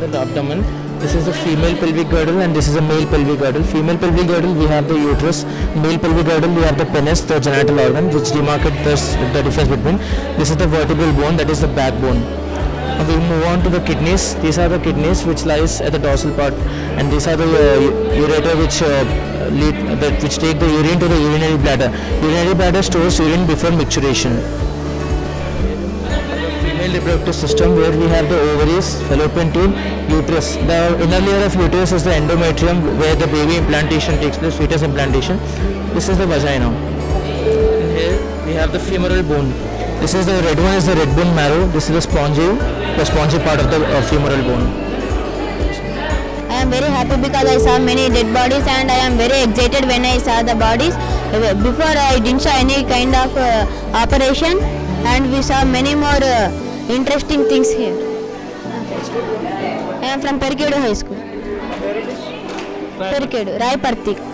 the abdomen. This is the female pelvic girdle and this is a male pelvic girdle. Female pelvic girdle we have the uterus. Male pelvic girdle we have the penis, the genital organ, which demarcates the difference between. This is the vertebral bone, that is the backbone. Now we move on to the kidneys. These are the kidneys which lies at the dorsal part, and these are the ureter which take the urine to the urinary bladder. Urinary bladder stores urine before micturition. Female reproductive system, where we have the ovaries, fallopian tube, uterus. The inner layer of uterus is the endometrium, where the baby implantation takes place, fetus implantation. This is the vagina. And here we have the femoral bone. This is the red one, is the red bone marrow. This is the spongy part of the femoral bone. I am very happy because I saw many dead bodies, and I am very excited when I saw the bodies. Before I didn't saw any kind of operation, and we saw many more interesting things here. I am from Perikedu High School. Perikedu, Raiparthi.